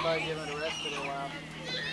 Probably give it a rest for a little while.